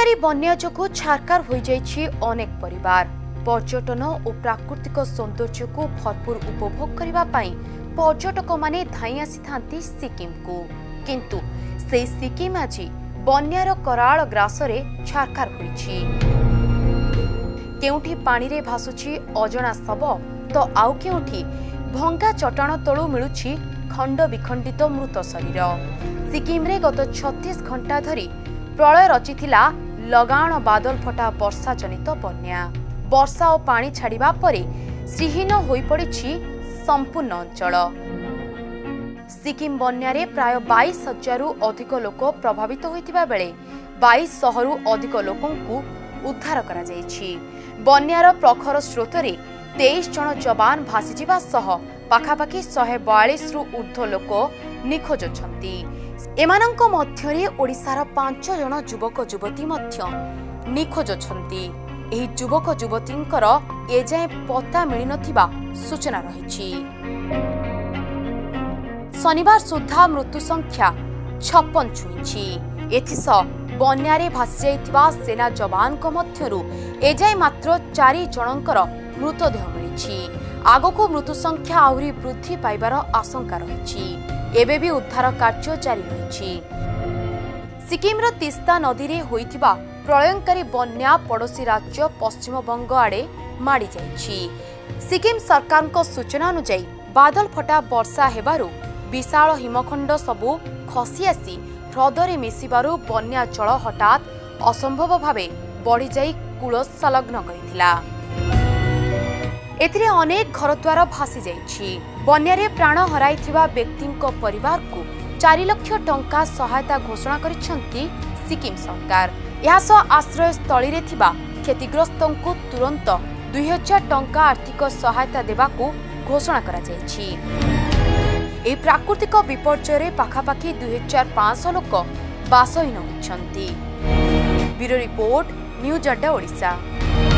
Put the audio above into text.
प्रलयंकारी बन्या जोगु छारकार हो जाइछि अनेक परिवार। पर्यटन और प्राकृतिक सौंदर्य को भरपूर उपभोग करने पाई पर्यटक माने धाई आसी थांती सिक्किम को, किंतु से सिक्किम आज बन्यार कराल ग्रासरे छारकार होइछि। केउठी पानी रे भासुछि अजणा शव तो आउ केउठी भंगा चट्टाण तळु मिलुछि खंड विखंडित मृत शरीर। सिक्किम रे गत 36 घंटा धरी प्रलय रचिथिला लगाण बादल फटा वर्षा जनित बन्या। वर्षा और पानी छाड़िबा परे श्रीहीन होई पड़िछि संपूर्ण अंचल। सिक्किम बन्या रे प्राय 22,000 अधिक लोक प्रभावित होइतिबा बेले 2200 रु अधिक लोकंकु उद्धार करा जाइछि। बन्यार प्रखर स्रोतरे 23 जन जवान भासी जिबा सह पाखापाखि 142 रु ऊर्ध्व लोक निखोज छंती। एमानंक मध्यरे ओडिसार 5 जन युवक युवती मध्य निखोज छंती। एही युवक युवतींकर एजाए पता मिली नथिबा सूचना रहिछि। शनिवार सुधा मृत्यु संख्या 56 छुईछि। एथिस बन्यारे भासी जाइथिबा सेना जवानक मध्यरु एजाए मात्र 4 जनंकर मृतदेह मिलिछि। आगको मृत्यु संख्या आहुरी वृद्धि पाइबार आशंका रहिछि। एबे भी उद्धार कार्य जारी रहिछि। सिक्किमर तीस्ता नदी रे होइथिबा प्रलयंकारी बन्या पड़ोशी राज्य पश्चिम बंग आड़े माड़ी जाइछि। सिक्किम सरकारक सूचना अनुसार बादल फटा वर्षा हेबारु विशाल हिमखंड सबु खसी आसी ह्रदरे मिसिबारु बन्या जल हठात असंभव भावे बढ़ी जाई कूल संलग्न करिथिला। एथिरे अनेक घरद्वार भासी जाइछि। बन्यारे प्राण हराइथिबा व्यक्तिंक परिवार को 4 लाख टंका सहायता घोषणा करिसेंती सिक्किम सरकार। यास आश्रय स्थली रे थिबा क्षतिग्रस्तंकु तुरंत 2000 टंका आर्थिक सहायता देबाकू घोषणा करा जाइछि। ए प्राकृतिक विपर्यय रे पाखापाखि 2500 लोक बासहीन होइछंती। Bureau report news Adda Odisha.